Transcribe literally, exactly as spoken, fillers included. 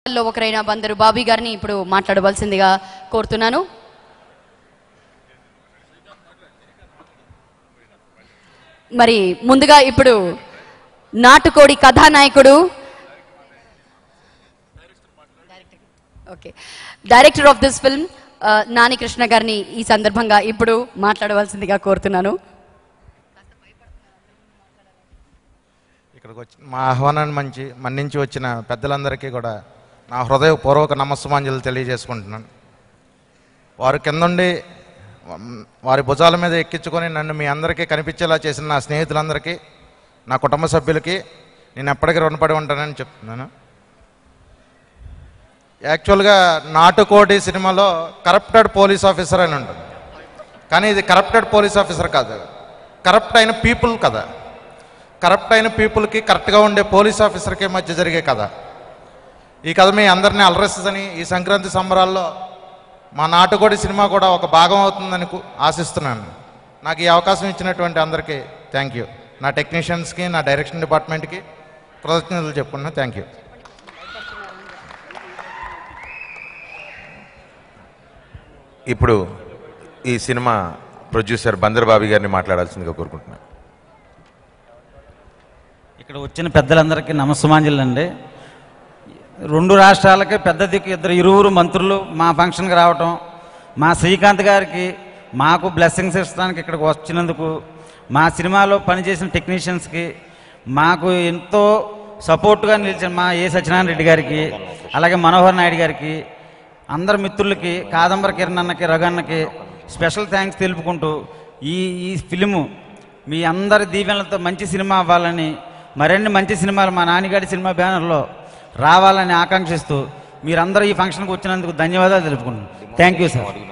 నిర్మాతల్లో ఒకరైన బందరు బాబీ గారిని ఇప్పుడు మాట్లాడవలసిందిగా కోరుతున్నాను. మరి ముందుగా ఇప్పుడు నాటుకోడి కథానాయకుడు okay director of this film Nani Krishna గారిని ఈ సందర్భంగా ఇప్పుడు మాట్లాడవలసిందిగా కోరుతున్నాను. ఇక్కడికి వచ్చి మా ఆహ్వానాన్ని మంచి మన్నించి వచ్చిన పెద్దలందరికీ కూడా నా హృదయపూర్వక నమస్సుమాంజలు తెలియజేసుకుంటున్నాను. వారు కిందుండి వారి భుజాల మీద ఎక్కించుకొని నన్ను మీ అందరికీ కనిపించేలా చేసిన నా స్నేహితులందరికీ, నా కుటుంబ సభ్యులకి నేను ఎప్పటికీ రుణపడి ఉంటానని చెప్తున్నాను. యాక్చువల్గా నాటుకోడి సినిమాలో కరప్టెడ్ పోలీస్ ఆఫీసర్ అని ఉంటుంది, కానీ ఇది కరప్టెడ్ పోలీస్ ఆఫీసర్ కాదు, కరప్ట్ అయిన పీపుల్ కదా. కరప్ట్ అయిన పీపుల్కి కరెక్ట్గా ఉండే పోలీస్ ఆఫీసర్కి మధ్య జరిగే కథ. ఈ కథ మీ అందరినీ అలరిస్తుందని, ఈ సంక్రాంతి సంబరాల్లో మా నాటుకోడి సినిమా కూడా ఒక భాగం అవుతుందని ఆశిస్తున్నాను. నాకు ఈ అవకాశం ఇచ్చినటువంటి అందరికీ థ్యాంక్ యూ. నా టెక్నీషియన్స్కి, నా డైరెక్షన్ డిపార్ట్మెంట్కి కృతజ్ఞతలు చెప్పుకున్నా. Thank you. ఇప్పుడు ఈ సినిమా ప్రొడ్యూసర్ బందర్ బాబీ గారిని మాట్లాడాల్సిందిగా కోరుకుంటున్నాను. ఇక్కడ వచ్చిన పెద్దలందరికీ నమస్సుమాంజలు అండి. రెండు రాష్ట్రాలకి పెద్ద దిక్కు ఇద్దరు ఇరువురు మంత్రులు మా ఫంక్షన్కి రావటం, మా శ్రీకాంత్ గారికి మాకు బ్లెస్సింగ్స్ ఇస్తానికి ఇక్కడికి వచ్చినందుకు, మా సినిమాలో పనిచేసిన టెక్నీషియన్స్కి, మాకు ఎంతో సపోర్ట్గా నిలిచిన మా ఏ సత్యనారాయణ రెడ్డి గారికి, అలాగే మనోహర్ నాయుడు గారికి, అందరి మిత్రులకి, కాదంబర కిరణ్ అన్నకి, రఘన్నకి స్పెషల్ థ్యాంక్స్ తెలుపుకుంటూ ఈ ఈ ఫిలిము మీ అందరి దీవెనలతో మంచి సినిమా అవ్వాలని, మరిన్ని మంచి సినిమాలు మా నాన్నగారి సినిమా బ్యానర్లో రావాలని ఆకాంక్షిస్తూ మీరందరూ ఈ ఫంక్షన్కి వచ్చినందుకు ధన్యవాదాలు తెలుపుకుంటున్నాను. Thank you sir.